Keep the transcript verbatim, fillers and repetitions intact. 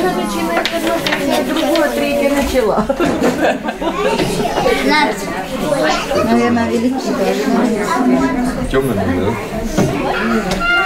Одно начинает, одно кончает, другое, третье начала. Наверное, великий даже. Темный, да?